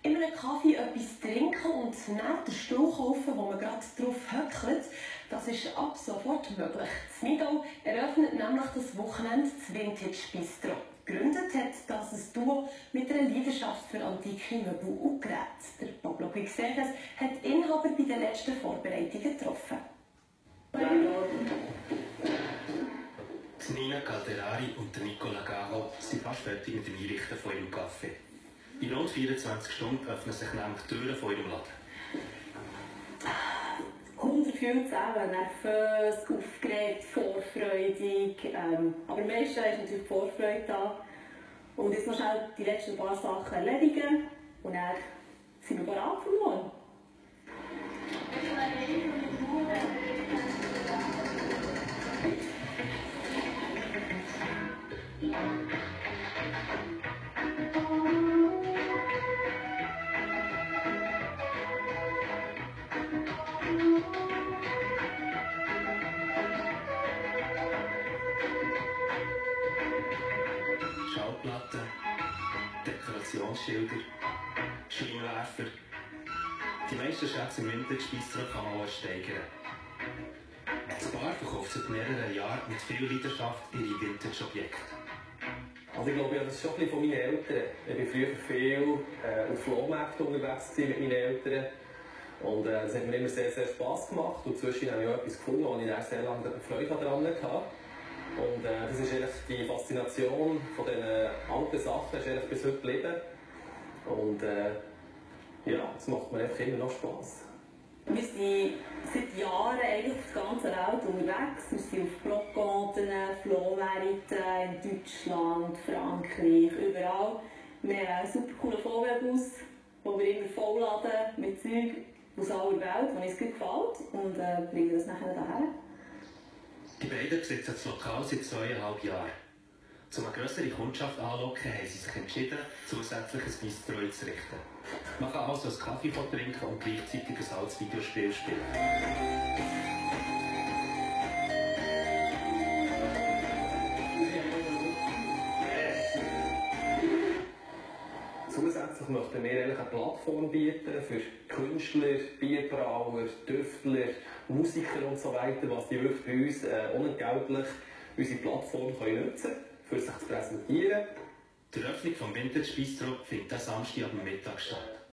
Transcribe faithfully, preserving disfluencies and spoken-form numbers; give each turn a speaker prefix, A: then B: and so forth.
A: in einem Kaffee etwas trinken und neben den Stuhl kaufen, wo man gerade drauf höckelt, das ist ab sofort möglich. Das Nidau eröffnet nämlich das Wochenende das Vintage Bistro. Gegründet hat das ein Duo mit einer Leidenschaft für antike Möbel und Geräte. Der Pablo Quixeres hat die Inhaber bei den letzten Vorbereitungen getroffen.
B: Nina Calderari und Nicola Gago sind fast fertig mit dem Einrichten von ihrem Café. In rund vierundzwanzig Stunden öffnen sich nämlich die Türen von ihrem Laden.
C: hundertgefühl zusammen, nervös, aufgeregt, vorfreudig. Ähm, aber meistens ist natürlich die Vorfreude da. Und jetzt noch schnell die letzten paar Sachen erledigen und dann sind wir bereit für morgen.
B: Schallplatten, Dekorationsschilder, Scheinwerfer. Die meisten Schätze im Vintage-Bistro kann man auch steigern. Das Bar verkauft seit mehreren Jahren mit viel Leidenschaft ihre Vintage-Objekte.
D: Also ich glaube, ich habe das schon ein bisschen von meinen Eltern. Ich war früher viel äh, auf Flohmärkten unterwegs mit meinen Eltern. Und äh, das hat mir immer sehr, sehr Spass gemacht. Und zwischen habe ich auch etwas gefunden, wo ich dann sehr lange Freude daran hatte. Und äh, das ist eigentlich die Faszination von diesen alten Sachen ist eigentlich bis heute geblieben. Und äh, ja, es macht mir einfach immer noch Spass.
C: Wir sind seit Jahren eigentlich auf der ganzen Welt unterwegs. Wir sind auf Blockkonten, Flohmärkten in Deutschland, Frankreich, überall. Wir haben einen super coolen Flohwebus, wo wir immer vollladen mit Zeug aus aller Welt, das uns gut gefällt. Und äh, bringen das nachher daher.
B: Die beiden besitzen das Lokal seit zweieinhalb Jahren. Um eine grössere Kundschaft anzulocken, haben sie sich entschieden, zusätzlich ein Bistro einzurichten. Man kann also einen Kaffee trinken und gleichzeitig ein altes Videospiel spielen.
D: Zusätzlich möchten wir eigentlich eine Plattform bieten für Künstler, Bierbrauer, Tüftler, Musiker und so weiter, was die wirklich bei uns äh, unentgeltlich unsere Plattform können nutzen können, für sich zu präsentieren.
B: Die Eröffnung des Vintage Bistro findet am Samstag am Mittag statt.